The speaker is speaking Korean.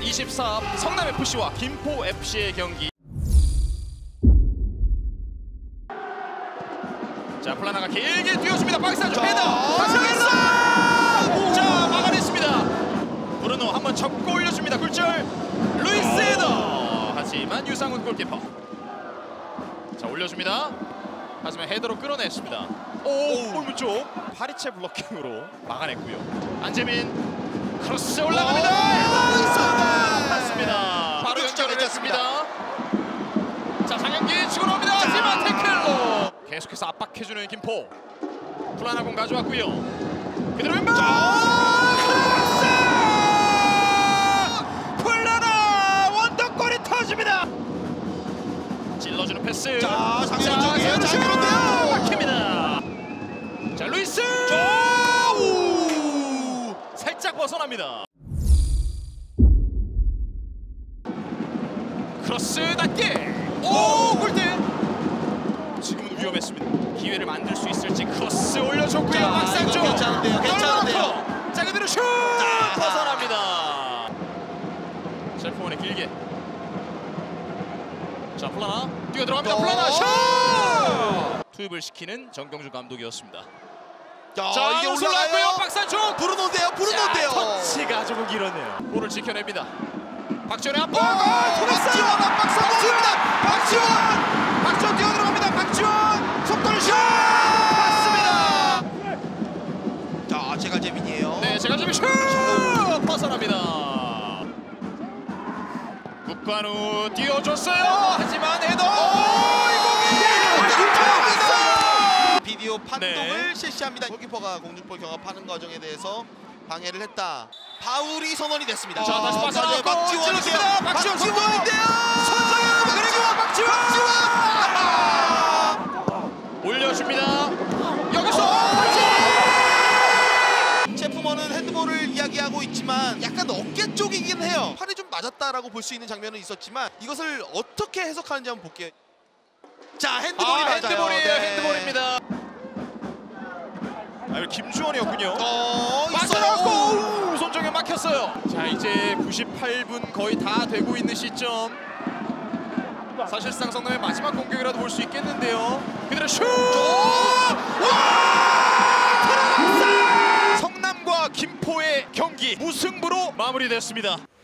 24 성남FC와 김포FC의 경기. 자, 플라나가 길게 뛰어줍니다. 박스 안쪽 헤더. 자, 막아냈습니다. 브루노 한번 접고 올려줍니다. 굴절. 루이스 헤더. 하지만 유상훈 골키퍼. 자, 올려줍니다. 하지만 헤더로 끌어냈습니다. 오, 골문 쪽 파리체 블로킹으로 막아냈고요. 안재민 크로스 올라갑니다. 헤더 맞습니다. 바로 연결을 했습니다. 자, 장현기 치고 나옵니다. 하지만 태클로 계속해서 압박해주는 김포. 플라나 공 가져왔고요. 그대로 왼발. 플라나 원더골이 터집니다. 찔러주는 패스. 자, 장현우 쪽이에요. 장현우인데요. 막힙니다. 자, 루이스. 살짝 벗어납니다. 크로스 낮게. 오, 골대. 지금은 위험했습니다. 기회를 만들 수 있을지. 크로스 올려줬고요. 박스 안쪽. 괜찮은데요. 괜찮은데요. 자, 그대로 슛. 벗어납니다. 셀프원에 길게. 자, 플라나 뛰어들어갑니다. 플라나 슛. 투입을 시키는 정경주 감독이었습니다. 자, 이게 올라갔고요. 박스 안쪽. 브루노인데요. 브루노인데요. 터치가 조금 길었네요. 볼을 지켜냅니다. 박지원의 압박. 박지원 압박 성공입니다. 박지원 뛰어들어갑니다. 박지원 속도를 슛. 맞습니다. 자, 제갈재민이에요. 네, 제갈재민 슛. 벗어납니다. 국관우 뛰어줬어요. 하지만 헤더. 비디오 판독을 실시합니다. 골키퍼가 공중볼 경합하는 과정에 대해서 방해를 했다. 파울이 선언이 됐습니다. 자, 다시 빠져나가고 박지원인데요. 박지원인데요. 선정현 그리고 박지원. 올려줍니다. 여기서 체프먼은 핸드볼을 이야기하고 있지만 약간 어깨 쪽이긴 해요. 팔이 좀 맞았다라고 볼 수 있는 장면은 있었지만 이것을 어떻게 해석하는지 한번 볼게요. 자, 핸드볼이 맞아요. 핸드볼이에요. 네. 핸드볼입니다. 아, 김주원이었군요. 맞아요. 손정현 막혔어요. 자, 이제 98분 거의 다 되고 있는 시점. 사실상 성남의 마지막 공격이라도 볼 수 있겠는데요. 그대로 슛! 성남과 김포의 경기 무승부로 마무리됐습니다.